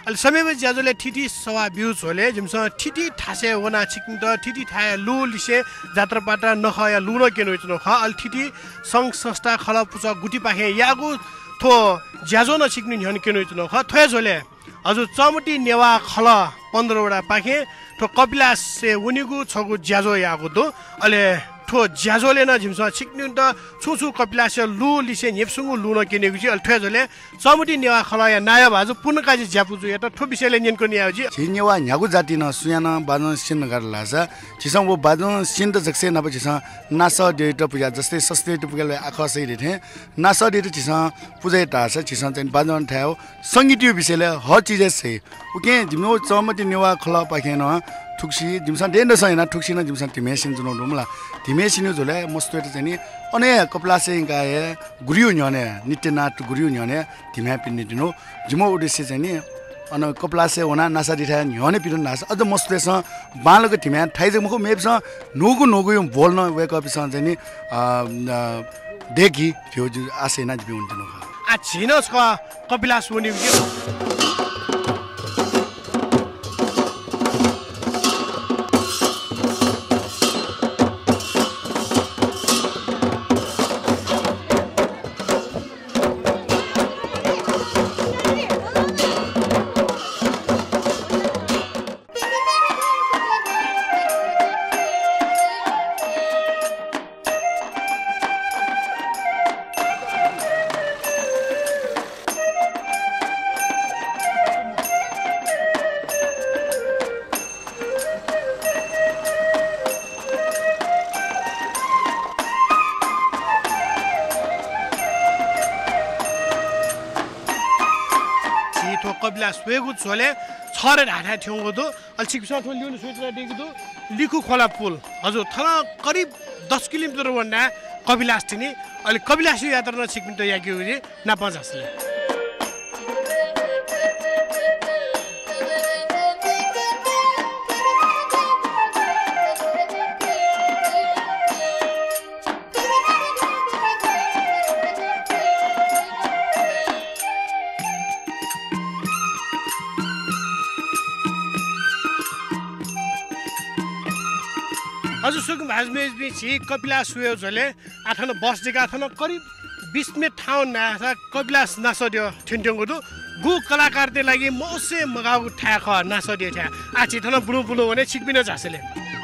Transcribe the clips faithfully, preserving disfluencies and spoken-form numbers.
अलि समयमा ज्याजोले ठिठी सवा भ्युज होले जिमसँग ठिठी ठासे वना छिकिङ त ठिठी थाए लु लिसे जात्रापाटा नखया लुन केनो इचनो ख अलि ठिठी सङ्घ संस्था खला पुचा गुटी पाखे यागु थो ज्याजो न छिक्नु हन केनो इचनो ख थ्वे झोले हजुर चमटी नेवा खल पन्ध्र वटा पाखे थो कपिलास से उनीगु छगु ज्याजो यागु दो अले ठो ज्याजोले न झिमसँग छिक्नु त छुछु कपिलास लु लिसे नेप्सुङु लु न केनेगु जी अल थ्वे झोले चमटी नेवा खल या नाया भाजु पुनकाजी ज्यापुजु या त ठो विषयले नेनको नियाउजी छिनेवा न्यागु जाति न सुयान बाजन सिन गरला छ छिसङ वो बाजन सिन त जक्से न पछि नास डेट पूजा जस्तै सस्ते त पुगले आखसै रे नास डेट छिसङ पूजा ता छ छिसङ चाहिँ बाजन थायो संगीत विषयले हर चीज छै ओके जिमो चमटी नेवा खल पाखेन ठुक्सी जिमसन डेन्ड छैन ठुक्सी न जिमसन तिमेसिन जुनो रुमला तिमेसिन जुले मस्तो चाहिँ नि अने कपलासे गाए गुरियो न्यने नित्यनाथ गुरियो न्यने तिमे पिन्ने दिनो जिमो उद्देश्य चाहिँ नि अन कपलासे होना नासा दिथा न्यने पिन नास अझ मस्तोस बालको तिमे थाइजे मको मेपस नोगु नोगु यो बोल्न वेक अप सँग चाहिँ नि देखि थियो आसेना जिबि हुन्थ्यो आ छिनस क कपिलास हुने कपिलास वेगु छोले छरे ढाढा ठ्याउँगो दो अलि छिक्सा ठो लिउन सोचरा देगु दो लिखु खोला पुल हजुर थना करिब दस किलोमिटर वन्ना कपिलास थिनी अलि कपिलास यात्रा न छिक्मिन त याक्यो जी ना पचासले हजुर सुकुम भाजमेज बिछि कपिलास सुयो झले आठन बस दिका आठन करिब बीस मिनट ठाउँ नासा कपिलास नासदियो ठिन्ट्याउँगो दु गु कलाकार दे लागि मौसे मगाउ ठाख नासदियो ठ्या आछि थन बुलु बुलु भने छिकबिन झासले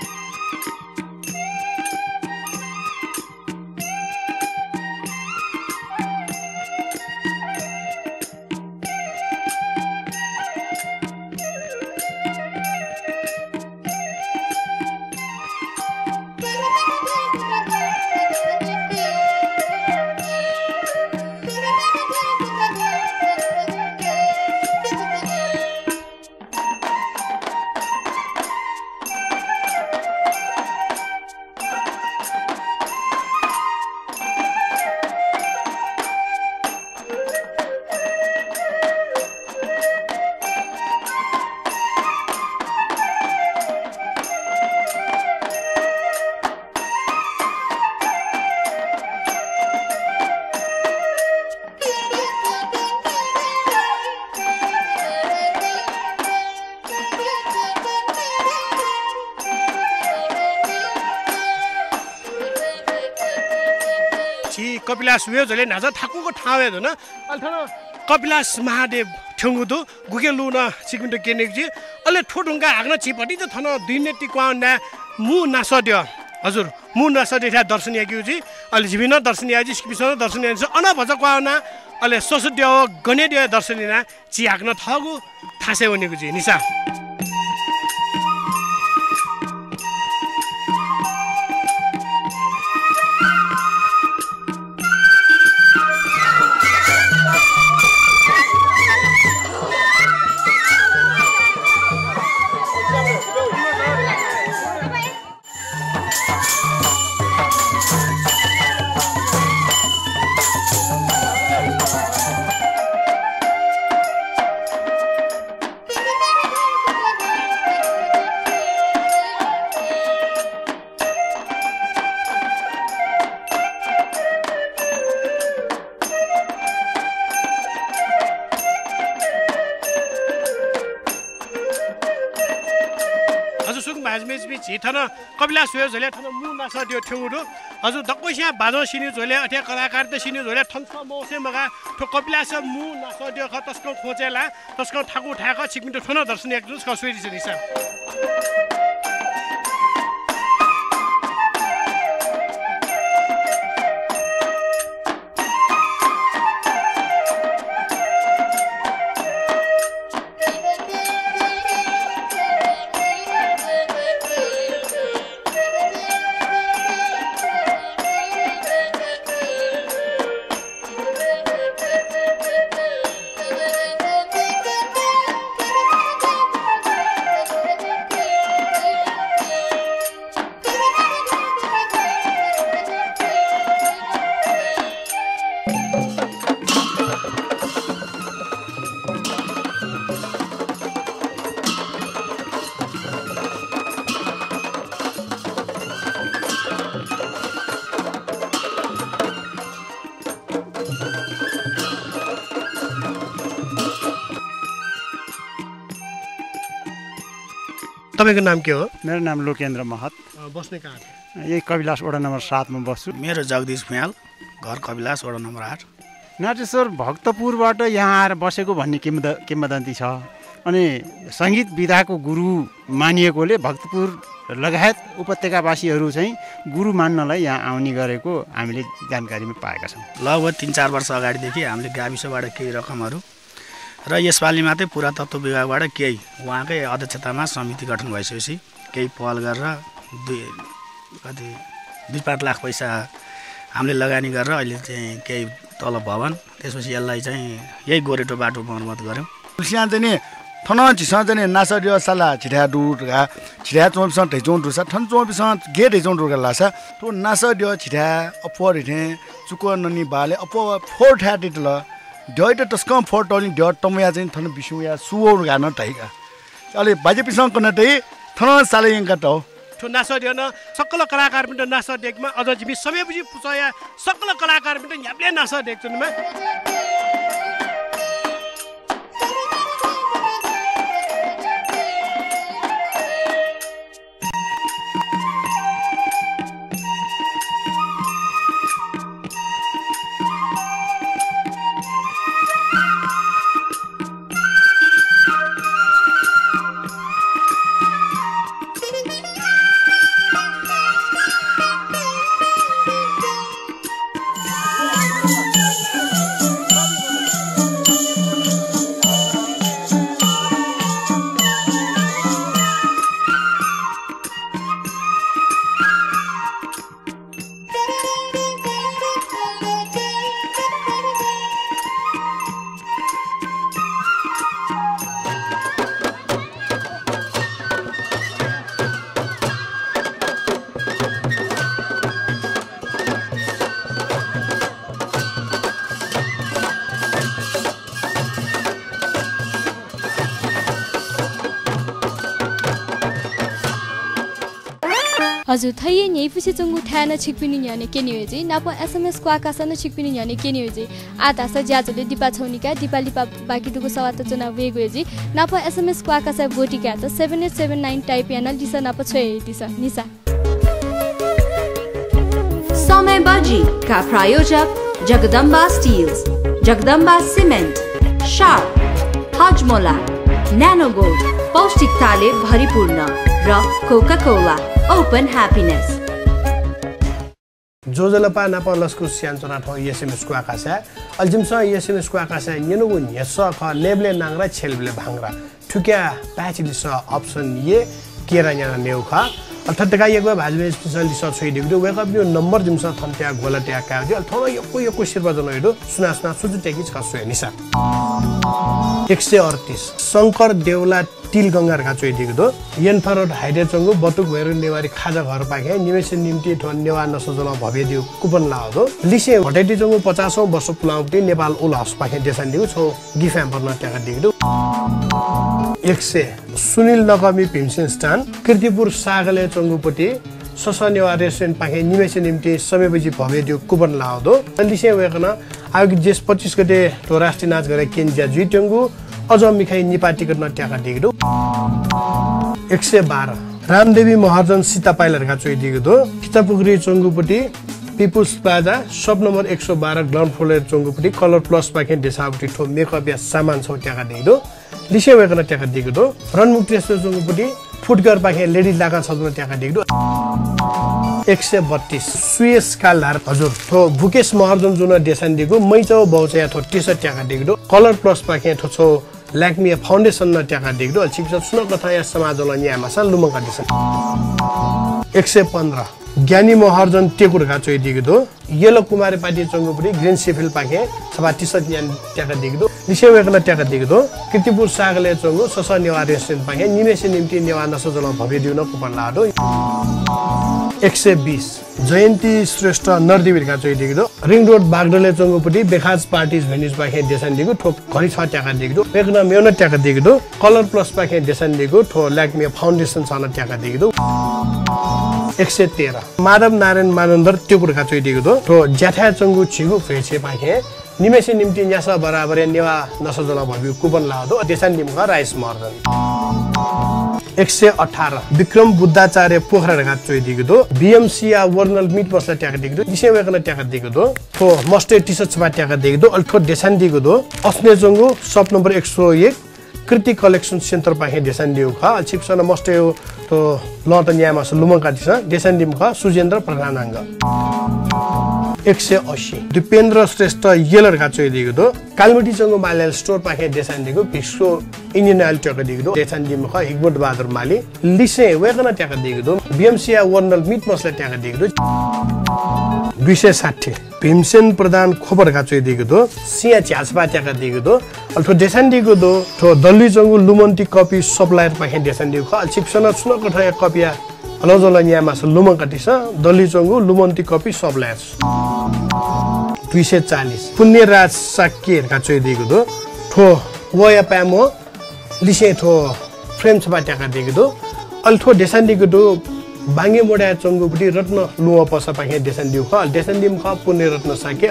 कपिलास उयो झले नाजा ठाकुको ठाउँ हेर्नु न अलि थन कपिलास महादेव ठेङ्गु दु गुके लुन सिकमिन्ट केनेकजी अलि ठोटुङ्गा हाग्न छिपटी त थन दुई नेटी क्वान्डा मु नासड्यो हजुर मु नासड्यो दर्शनीय किउजी अलि जिबिन दर्शनीय जी सिकबिसन दर्शनीय अन भज क्वाना अलि ससुड्यो गनेड्यो दर्शनीना ची हाग्न थगु थासे भनेको जी निसा हजुर सुङ भाजमेज बि झिथन कपिला सुयो झोले थन मु नास दियो ठेउडो हजुर दक्कोसिया बाजो सिनि झोले अठ्या कलाकार त सिनि झोले थन्स मौसे मगा ठो कपिला स मु नास दियो ख तस्को खोजेला तस्को ठाकु ठाक छिकमिटो ठोन दर्शन एक जुस कसुरी छ निसा तपाईको नाम के हो? मेरो नाम लोकेन्द्र महत। बस्ने कहाँ? यही कविलास वडा नम्बर सात मा बस्छु। मेरो जगदीश भुयाल, घर कविलास वडा नम्बर आठ। नाटेश्वर भक्तपुरबाट यहाँ आएर बसेको भन्ने किम्वद किम्वदन्ती छ। अनि सङ्गीत विधाको गुरु मानिएकोले भक्तपुर लगायत उपत्यकावासीहरू चाहिँ गुरु मान्नलाई यहाँ आउने गरेको हामीले जानकारीमा पाएका छौँ। लगभग तिन चार वर्ष अगाडिदेखि हामीले गाविसबाट केही रकमहरू र यसपालि मात्रै पुरातत्व विभागबाट केही उहाँकै अध्यक्षतामा समिति गठन भइसकेपछि केही पहल गरेर दुई कति दुई पाँच लाख पैसा हामीले लगानी गरेर अहिले चाहिँ केही तल भवन त्यसपछि यसलाई चाहिँ यही गोरेटो बाटो मर्मत गऱ्यौँ। सिया चाहिँ नि थन झिसा चाहिँ नासरियो साला छिठा दुर्गा छिठा चौबिसँग ढैचौँ दुर्सा ठन चौबिसँग गे ढैचौँ दुर्गा लासा तो नासरियो छिठा अपर हिँडे चुको ननी बाले अप फोर ठ्या टिटल ढैट टस्कम फोर टलिङ ढ टमया चाहिँ थन बिसु या सुवर गान टाइका अहिले बाजे पिसँग कन टै थन साले यंका त ठो नासरियो न सकल कलाकार पनि नास देखमा अझ जिमी समय बुझी पुछया सकल कलाकार पनि याबले नास देखछनमा हजुर थैये न्याय पुसे चंगु थाना छिकपिनि न्याने केनि होजे नापो एसएमएस क्वाकासन छिकपिनि न्याने केनि होजे आधा स ज्याजोले दिपा छौनिका दिपालिपा बाकी दुगु सवात चुनाव वेगो होजे नापो एसएमएस क्वाकासा बोटिका त seven eight seven nine type याना दिसा नापो छ दिसा निसा समय बाजी का प्रायोजक Jagdamba Steels Jagdamba Cement Sharp Hajmola Nano Gold पौष्टिकताले भरिपूर्ण र कोका कोला ओपन हैप्पीनेस जोजलपा नापा लस्कु स्यान्चना ठ एसएमएस को आकाशा अल्जिमसा एसएमएस को आकाशा यनुगु न्यस ख लेबले नांगरा छेलबले भांगरा ठुक्या प्याचिलिस अप्सन ए केरा न्याना नेउखा अर्थात का एक भाजमे स्पेशल रिसर्च छै दिगु वेक अप यो नम्बर जिमसा थन्त्या गोलट्या का जो थनो यको यको शिरबा जनइदो सुना सुना सुजु टेकी खसु निसा एक सय अडतीस शंकर देवला तिल गंगार का चोइ दिगु दो यनफर हाइडे चंगु बतुक भएर नेवारी खाजा घर पाके निमेष निम्ति धन्यवाद नसजल भव्य दिउ कुपन लाओ लिसे हटेटी चंगु पचास वर्ष पुलाउटी नेपाल उलास पाके देशन दिगु छौ गिफाम पर्न ट्याका दिगु एक सय सुनिल नगमी भीमसेन स्थान कीर्तिपुर सागले चंगुपटी ससनेवा रेस्टुरेन्ट पाके निमेष निम्ति समयपछि भव्य दिउ कुपन लाओ दो लिसे वेकन आगि जेस पच्चीस गते तो राष्ट्रिय नाच गरे केन्जिया जुइटंगु अझ मिखाई निपाटीको नट्याका दिगु एक सय बाह्र रामदेवी महर्जन सीता पाइलरका चोइदिएको दो कितापुखुरी चोङ्गुपट्टि पिपुल्स प्लाजा सब नम्बर एक सौ बाह्र ग्राउन्ड फ्लोर चोङ्गुपट्टि कलर प्लस पाखे देशापट्टि ठो मेकअप या सामान छौ ट्याका दिएको दो लिसे वेकन ट्याका दिएको दो रणमुक्तेश्वर चोङ्गुपट्टि फुटकर पाखे लेडिज लाका छदन ट्याका दिएको दो एक सय बत्तीस सुएस कालधार हजुर थो भुकेश महर्जन जुन देशान दिएको मैचौ बौचा थो टी-शर्ट ट्याका दिएको दो कलर प्लस पाखे थो छौ ल्याक्मी फाउन्डेसन न ट्याका दिएको दो छिप्स सुन कथा या समाजला न्यामा सा लुमका दिसन एक सय पन्ध्र ज्ञानी महर्जन टेकुरका चोइ दिएको दो येलो कुमारी पार्टी चंगुपुरी ग्रीन सेफिल पाखे सभा टी-शर्ट यान ट्याका दिएको दो लिसे वेकन ट्याका दिएको दो किर्तिपुर सागले चंगु सस नेवा रेस्टुरेन्ट पाखे निमेसे निम्ति नेवा नसजल भव्य दिउन कुपन लाडो एक सय बीस जयन्ती श्रेष्ठ नरदेवीका चोइ दिएको दो रिङ रोड बागडले चंगुपुटी बेखाज पार्टीज भेन्यूज पाखे देशन दिएको ठोक घरी छ ट्याका दिएको दो वेकन मेउन ट्याका दिएको दो कलर प्लस पाखे देशन दिएको ठो ल्याक्मी फाउन्डेसन छन ट्याका दिएको दो एक सय तेह्र माधव नारायण मानन्दर टेकुरका चोइ दिएको दो ठो ज्याठा चंगु छिगु फेछे पाखे निमेसे निम्ति न्यासा बराबर नेवा नसजल भव्य कुपन लाडो देशन निमका राइस मर्दन एक सय अठारह विक्रम बुद्धाचार्य पोखराका चोइ दिएको दो बीएमसी या वर्नल मिट मसला ट्याका दिएको दो दिसे वेकन ट्याका दिएको दो थो मस्टे टी-शर्ट छबा ट्याका दिएको दो अल्ठो देशान दिएको दो अस्ने जंगु शप नम्बर एक सय एक कृति कलेक्सन सेन्टर पाखे देशान दिएको ख छिप्सन मस्टे तो लत न्यामा लुमका दिस देशान दिम ख सुजेन्द्र प्रधानांग एक सय अस्सी दिपेन्द्र श्रेष्ठ येलरका चोइ दिएको दो कालमटी चंगु माल्याल स्टोर पाखे देशान दिएको विश्व इंडियन ऑयल ट्याका दिएको दो देशान दिम ख हिगमत बहादुर माली लिसे वेकन ट्याका दिएको दो बीएमसी या वर्नल मिट मसला ट्याका दिएको दो दुई सय साठी भीमसेन प्रधान खोपरका चोइ दिएको दो सिया झ्यासपा ट्याका दिएको दो अल्ठो देशान दिएको दो ठो दल्ली चंगु लुमन्ती कपी सप्लायर पाखे देशान दिएको ख छिप्सन सुन कठया कपिया अलजल न्यामा लुमका दिस दल्ली चंगु लुमन्ती कपी सप्लायर्स दुई सय चालीस पुण्यराज साक्यरका चोइ दिएको दो ठो वया प्यामो लिसे ठो फ्रेम छबा ट्याका दिएको दो अल्ठो देशान दिएको दो बाङ्गे मोडा चंगुपट्टि रत्न लुवा पसा पाखे देशान दिउ ख देशान दिम ख पुण्य रत्न साक्य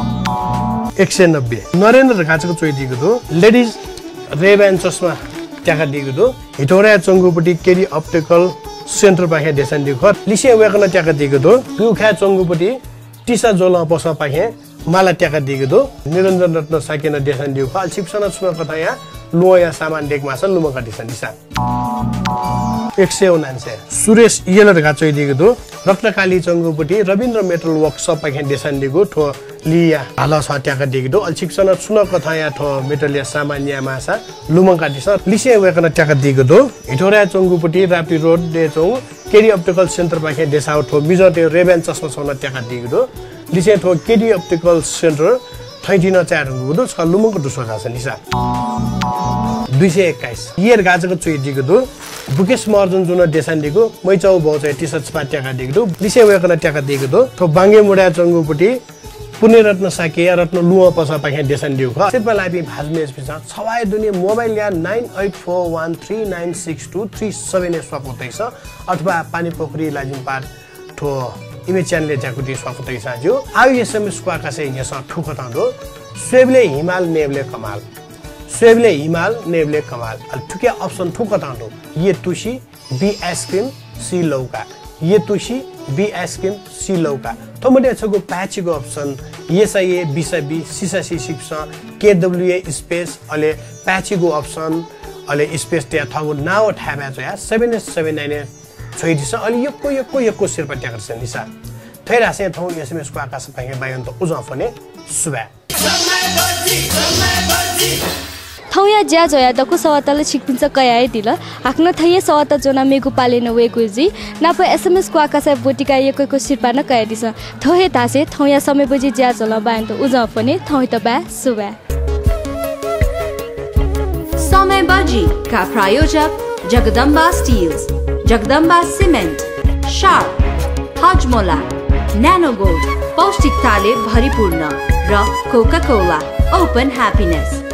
एक सय नब्बे नरेन्द्र घाचको चोइ दिएको दो लेडिज रेब्यान चस्मा ट्याका दिएको दो हिटोरा चंगुपट्टि केरी अप्टिकल सेन्टर पाखे देशान दिउ ख लिसे वेकन ट्याका दिएको दो गुखा चंगुपट्टि टिसा जोला पसा पाखे माला ट्याका दिएको दो निरञ्जन रत्न साकेन देशान दिउ ख छिप्सन सुन कथा या लोया सामान डेकमा छ लुमका दिसन दिसा एक सय उनान्सय सुरेश येलरका चोइ दिएको दो रत्नकाली चंगुपट्टि रविन्द्र मेटल वर्कसप पाखे देशान दिएको ठो लिया हाल छ ट्याका दिएको दो छिप्सन सुन कथा या ठो मेटल या सामान या मासा लुमका दिस लिसे वेकन ट्याका दिएको दो हिटोरा चंगुपट्टि राप्ती रोड दे चौ केडी अप्टिकल सेन्टर पाखे देसाउ ठो मिजटे रेबेन चस्मा छन ट्याका दिएको दो लिसे ठो केडी अप्टिकल सेन्टर थैटिन चार हुँदो छ लुमको दुसो छ निसा दुई सय एक्काइस येर गाजको चोइ दिएको दो बुकेश महर्जन जुन देशान दिएको मैचौ बौचा टी-शर्ट छपा ट्याका दिएको दो लिसे वेकन ट्याका दिएको दो थो बाङ्गे मुडा चंगुपट्टि पुण्य रत्न साके रत्न लुवा पसा पाखे देशान दिउ ख सिपा लापि भाजमेज पिसा छवाय दुनिया मोबाइल या nine eight four one three nine six two three seven ए स्वाप हुँदैछ अथवा पानी पोखरी लाजिम पार ठो इमेज च्यानल जाकुटी स्वाप हुँदैछ जो आउ एसएमएस को आकाशे यसा ठुक तांदो स्वेबले हिमाल नेबले कमाल स्वेबले हिमाल नेबले कमाल अल ठुके अप्सन ठुक तांदो ये तुशी बी आइसक्रिम सी लौका ये तुशी बी आइसक्रिम सी लौका थोमडे छगो प्याचीको अप्सन एसआईए बिसाबी सिसासी सिक्स केडब्ल्यूए स्पेस अले प्याचीको अप्सन अले स्पेस त्या थगो नाउ ठ्याबा छ या सेभेन सेभेन नाइन छैदिस अलि यक्को यक्को यक्को सिरपा ट्याकर छ निसा थैरा से थौ एसएमएस को आकाश पाए बायन त उजा फने सुबा थौया ज्या जया दको सवातले छिकपिन्छ कयाय दिल हाक्न थैये सवात जोना मेगु पाले न वेगुजी नाप एसएमएस को आकाश बोटिका यकको सिरपा न कया दिस थोहे तासे थौया समय बजी ज्या जल बायन त उजा फने थौ त बा सुबा समय बजी का प्रायोजक Jagdamba Steels Jagdamba Cement Sharp Hajmola Nano Gold पौष्टिकताले भरिपूर्ण र कोका कोला ओपन ह्याप्पिनेस